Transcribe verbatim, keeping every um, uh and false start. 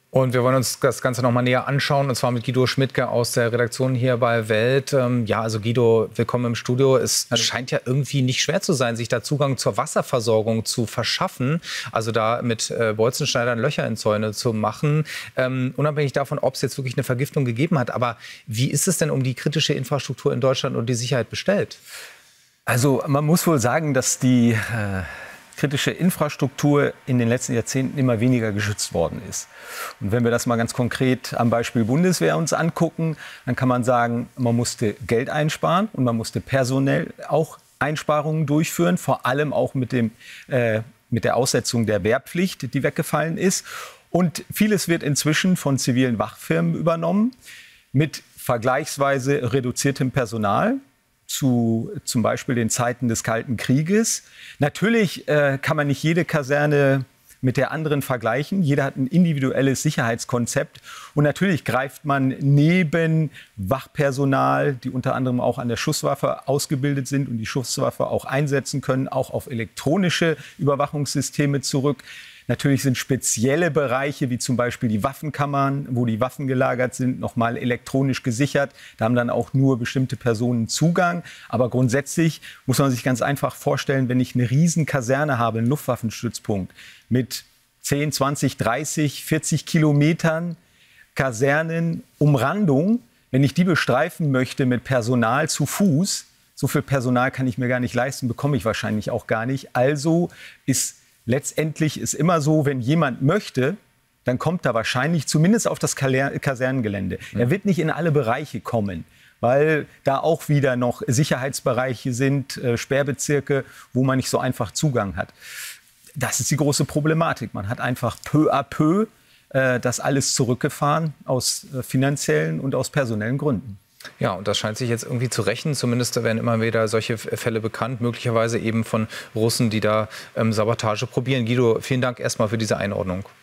Und wir wollen uns das Ganze noch mal näher anschauen, und zwar mit Guido Schmidtke aus der Redaktion hier bei Welt. Ähm, ja, also Guido, willkommen im Studio. Es also, scheint ja irgendwie nicht schwer zu sein, sich da Zugang zur Wasserversorgung zu verschaffen, also da mit äh, Bolzenschneidern Löcher in Zäune zu machen, ähm, unabhängig davon, ob es jetzt wirklich eine Vergiftung gegeben hat. Aber wie ist es denn um die kritische Infrastruktur in Deutschland und die Sicherheit bestellt? Also man muss wohl sagen, dass die äh kritische Infrastruktur in den letzten Jahrzehnten immer weniger geschützt worden ist. Und wenn wir das mal ganz konkret am Beispiel Bundeswehr uns angucken, dann kann man sagen, man musste Geld einsparen und man musste personell auch Einsparungen durchführen, vor allem auch mit, dem, äh, mit der Aussetzung der Wehrpflicht, die weggefallen ist. Und vieles wird inzwischen von zivilen Wachfirmen übernommen, mit vergleichsweise reduziertem Personal. Zu zum Beispiel den Zeiten des Kalten Krieges. Natürlich äh, kann man nicht jede Kaserne mit der anderen vergleichen. Jeder hat ein individuelles Sicherheitskonzept. Und natürlich greift man neben Wachpersonal, die unter anderem auch an der Schusswaffe ausgebildet sind und die Schusswaffe auch einsetzen können, auch auf elektronische Überwachungssysteme zurück. Natürlich sind spezielle Bereiche, wie zum Beispiel die Waffenkammern, wo die Waffen gelagert sind, noch mal elektronisch gesichert. Da haben dann auch nur bestimmte Personen Zugang. Aber grundsätzlich muss man sich ganz einfach vorstellen, wenn ich eine Riesenkaserne habe, einen Luftwaffenstützpunkt mit zehn, zwanzig, dreißig, vierzig Kilometern Kasernenumrandung, wenn ich die bestreifen möchte mit Personal zu Fuß, so viel Personal kann ich mir gar nicht leisten, bekomme ich wahrscheinlich auch gar nicht. Also ist letztendlich ist immer so, wenn jemand möchte, dann kommt er wahrscheinlich zumindest auf das Kasernengelände. Mhm. Er wird nicht in alle Bereiche kommen, weil da auch wieder noch Sicherheitsbereiche sind, äh, Sperrbezirke, wo man nicht so einfach Zugang hat. Das ist die große Problematik. Man hat einfach peu à peu äh, das alles zurückgefahren aus äh, finanziellen und aus personellen Gründen. Ja, und das scheint sich jetzt irgendwie zu rächen. Zumindest werden immer wieder solche Fälle bekannt, möglicherweise eben von Russen, die da ähm, Sabotage probieren. Guido, vielen Dank erstmal für diese Einordnung.